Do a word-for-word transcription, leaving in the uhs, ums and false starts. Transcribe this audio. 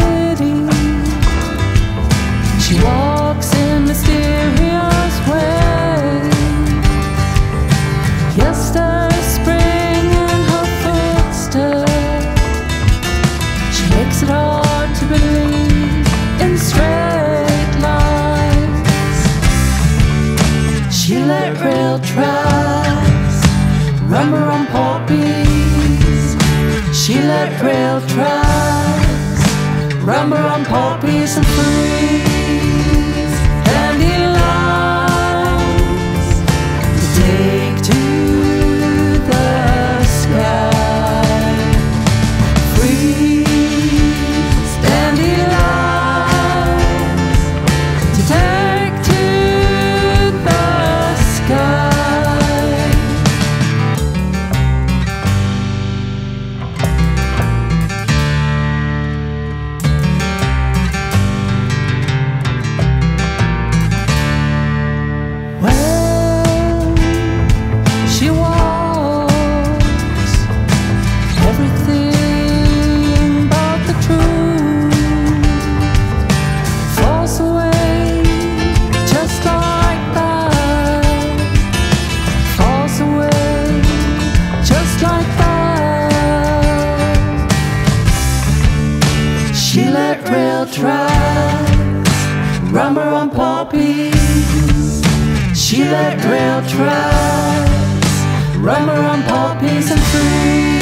city. She walks in mysterious ways. Yes, there's spring in her footsteps. She makes it hard to believe in straight lines. She let rail tracks rumble on poppies. She let rail tracks rumble on poppies and freeze. And he lies to take to the sky. Freeze. And he lies to take to the sky. She let rail tracks rumble on poppies. She let rail tracks rumble on poppies and freeze.